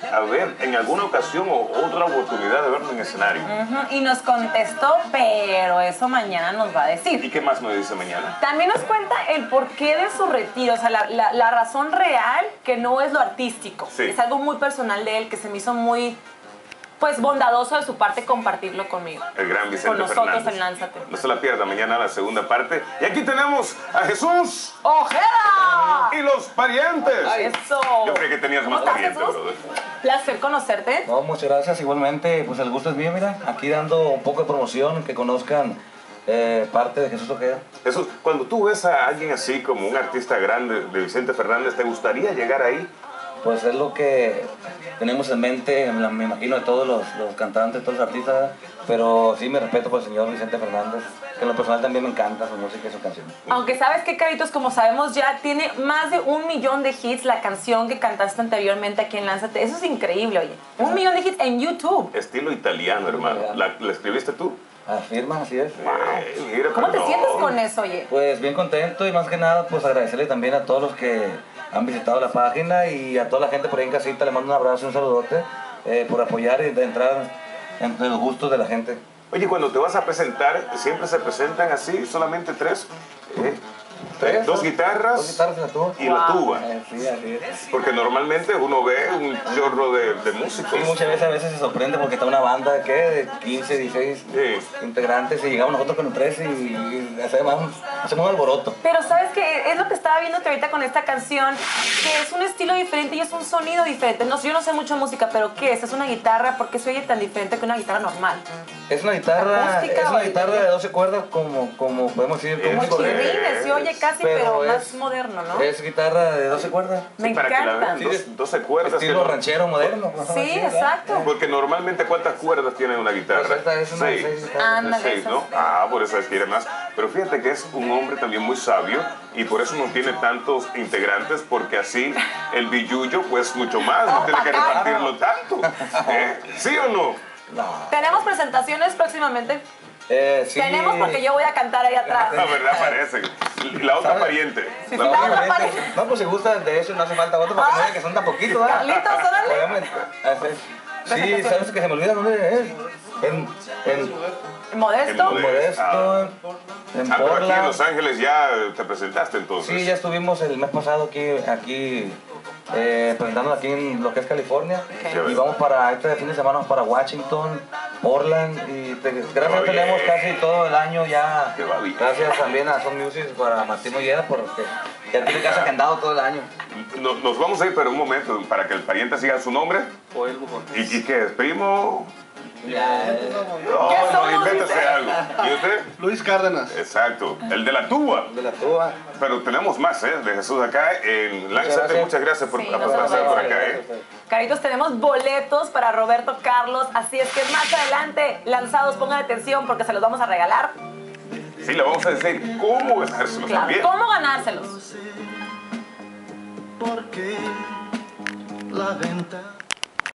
a ver en alguna ocasión o otra oportunidad de verlo en escenario. Y nos contestó, pero eso mañana nos va a decir. ¿Y qué más me dice mañana? También nos cuenta el porqué de su retiro, o sea, la razón real, que no es lo artístico. Sí. Es algo muy personal de él, que se me hizo muy, pues, bondadoso de su parte compartirlo conmigo. El gran Vicente Con nosotros Fernández. en Lánzate. No se la pierda mañana la segunda parte. Y aquí tenemos a Jesús ¡Ojeda! y los parientes. ¡Eso! Yo creí que tenías ¿Cómo más estás, parientes, Jesús? brother. Placer conocerte. No, muchas gracias. Igualmente, pues el gusto es mío, mira. Aquí dando un poco de promoción, que conozcan parte de Jesús Ojeda. Jesús, cuando tú ves a alguien así como un artista grande de Vicente Fernández, ¿te gustaría llegar ahí? Pues es lo que tenemos en mente, me imagino, de todos los cantantes, todos los artistas, ¿verdad? Pero sí, me respeto por el señor Vicente Fernández, que en lo personal también me encanta su música y su canción. Aunque sabes que, Caritos, como sabemos ya, tiene más de 1 millón de hits la canción que cantaste anteriormente aquí en Lánzate. Eso es increíble, oye. 1 millón de hits en YouTube. Estilo italiano, hermano. ¿La escribiste tú? Afirma, así es. Mira, ¿Cómo te perdón. sientes con eso, oye? Pues bien contento y más que nada, pues agradecerle también a todos los que han visitado la página y a toda la gente por ahí en casita, le mando un abrazo y un saludote por apoyar y de entrar entre los gustos de la gente. Oye, cuando te vas a presentar, ¿siempre se presentan así, solamente tres? ¿Tres? Dos guitarras. Dos guitarras y la tuba. Y la tuba. Sí, así es. Porque normalmente uno ve un chorro de músicos. Y muchas veces se sorprende porque está una banda ¿qué? De 15, 16 integrantes y llegamos nosotros con 13 y hacemos un alboroto. Pero sabes que es lo que estaba viéndote ahorita con esta canción, que es un estilo diferente y es un sonido diferente. No, yo no sé mucho de música, pero ¿qué es? ¿Es una guitarra? ¿Por qué se oye tan diferente que una guitarra normal? Es una guitarra, ¿Acústica es o una guitarra de 12 cuerdas como podemos decir. Como Eso chirrines, se oye casi, pero más moderno, ¿no? Es guitarra de 12 cuerdas. Me Para que la encanta. vean, 12 cuerdas. Estilo ranchero moderno. Sí, exacto. Porque normalmente, ¿cuántas cuerdas tiene una guitarra? Pues esta es una de 6 guitarras. Ándale, Seis, esas. ¿no? Por eso es que quiere más. Pero fíjate que es un hombre también muy sabio y por eso no tiene tantos integrantes, porque así el billuyo pues mucho más, no tiene que repartirlo tanto. ¿Sí o no? No. ¿Tenemos presentaciones próximamente? Sí. Tenemos porque yo voy a cantar ahí atrás. La verdad parece. La otra ¿Sabe? pariente. Sí, La sí, otra- la otra pariente. No, pues si gusta, de hecho no hace falta otro porque no digan que son tan poquitos, ¿verdad? Carlitos, órale. Obviamente. Sí, ¿sabes que se me olvida dónde es? ¿Modesto? En Modesto, en pero aquí en Portland. Los Ángeles ya te presentaste entonces. Sí, ya estuvimos el mes pasado aquí presentando aquí en lo que es California. Ok. Y vamos para este fin de semana vamos para Washington, Portland y gracias a Dios tenemos casi todo el año ya. Qué va bien. Gracias también a Son Music para Martín Molleda porque ya tiene casa agendado todo el año. Nos vamos a ir, pero un momento, para que el pariente siga su nombre. ¿Y qué es? ¿Primo? ¿Qué No, somos, invéntese dice? algo. ¿Y usted? Luis Cárdenas. Exacto, el de la tuba. De la tuba. Pero tenemos más, de Jesús acá en Lánzate. gracias. Muchas gracias por Sí, no se pasar lo por merece. acá, Caritos, tenemos boletos para Roberto Carlos, así es que más adelante, lanzados, pongan atención porque se los vamos a regalar. Sí, le vamos a decir cómo ganárselos Claro, también. ¿cómo ganárselos? Porque la venta